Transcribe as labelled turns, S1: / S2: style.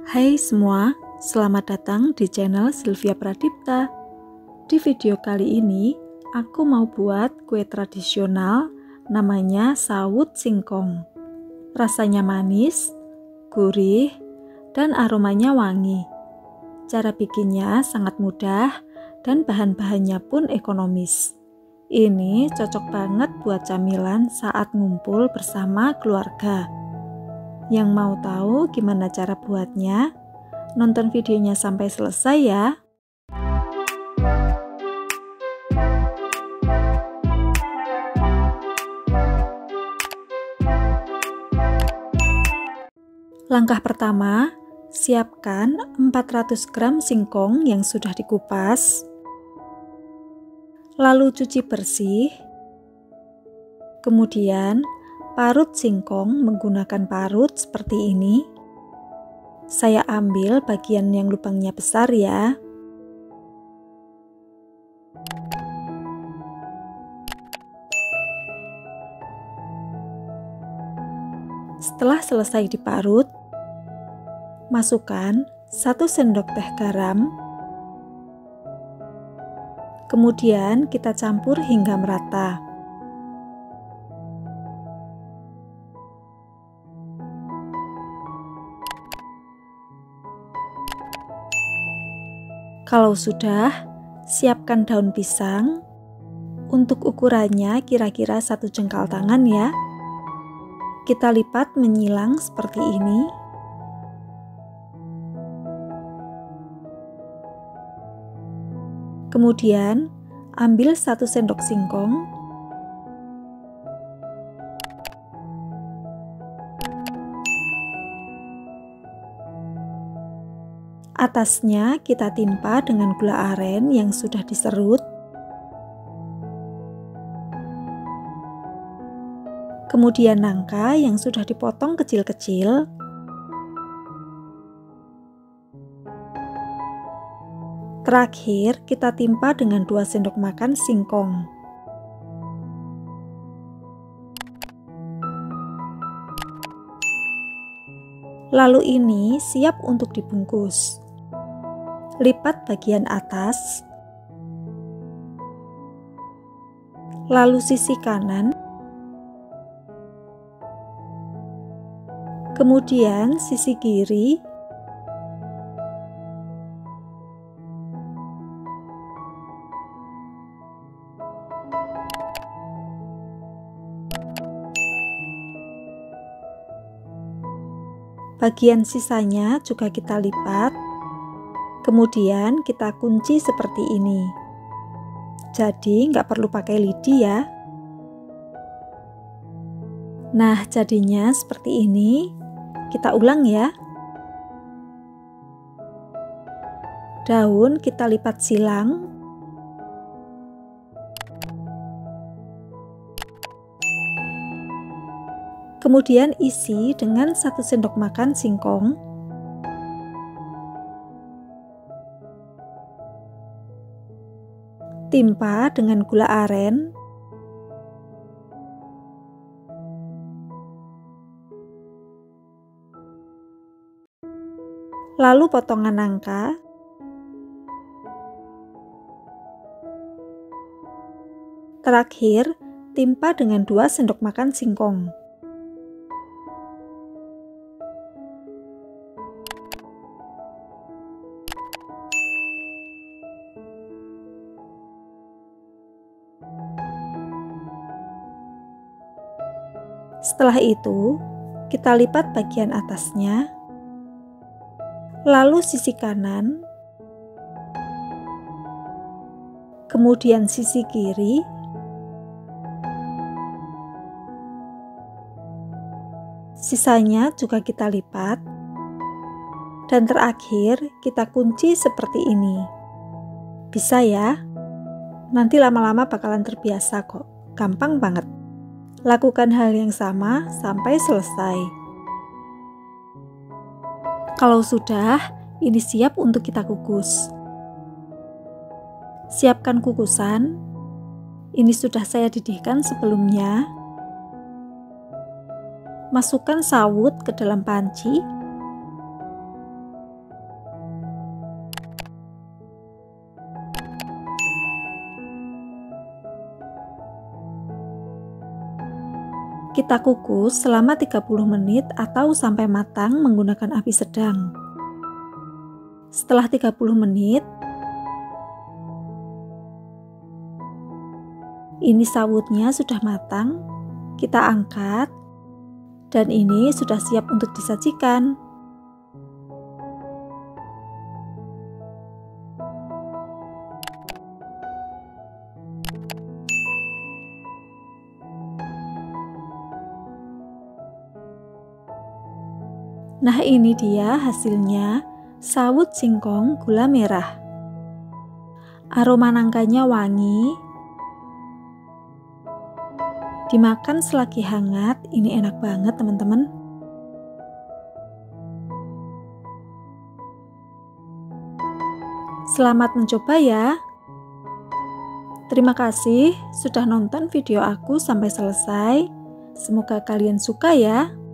S1: Hai semua, selamat datang di channel Sylvia Pradipta. Di video kali ini, aku mau buat kue tradisional namanya sawut singkong. Rasanya manis, gurih, dan aromanya wangi. Cara bikinnya sangat mudah dan bahan-bahannya pun ekonomis. Ini cocok banget buat camilan saat ngumpul bersama keluarga. Yang mau tahu gimana cara buatnya? Nonton videonya sampai selesai ya. Langkah pertama, siapkan 400 gram singkong yang sudah dikupas. Lalu cuci bersih. Kemudian parut singkong menggunakan parut seperti ini. Saya ambil bagian yang lubangnya besar ya. Setelah selesai diparut, masukkan 1 sendok teh garam. Kemudian kita campur hingga merata. Kalau sudah, siapkan daun pisang. Untuk ukurannya kira-kira 1 jengkal tangan ya. Kita lipat menyilang seperti ini. Kemudian, ambil 1 sendok singkong. Atasnya kita timpa dengan gula aren yang sudah diserut. Kemudian nangka yang sudah dipotong kecil-kecil. Terakhir, kita timpa dengan 2 sendok makan singkong. Lalu ini siap untuk dibungkus. Lipat bagian atas, lalu sisi kanan, kemudian sisi kiri, bagian sisanya juga kita lipat. Kemudian kita kunci seperti ini. Jadi nggak perlu pakai lidi ya. Nah, jadinya seperti ini. Kita ulang ya. Daun kita lipat silang. Kemudian isi dengan 1 sendok makan singkong. Timpa dengan gula aren. Lalu potongan nangka. Terakhir, timpa dengan 2 sendok makan singkong. Setelah itu, kita lipat bagian atasnya, lalu sisi kanan, kemudian sisi kiri, sisanya juga kita lipat, dan terakhir kita kunci seperti ini. Bisa ya? Nanti lama-lama bakalan terbiasa kok, gampang banget. Lakukan hal yang sama sampai selesai. Kalau sudah, ini siap untuk kita kukus. Siapkan kukusan. Ini sudah saya didihkan sebelumnya. Masukkan sawut ke dalam panci. Kita kukus selama 30 menit atau sampai matang menggunakan api sedang. Setelah 30 menit, ini sawutnya sudah matang, kita angkat, dan ini sudah siap untuk disajikan. Nah, ini dia hasilnya, sawut singkong gula merah. Aroma nangkanya wangi. Dimakan selagi hangat, ini enak banget teman-teman. Selamat mencoba ya. Terima kasih sudah nonton video aku sampai selesai. Semoga kalian suka ya.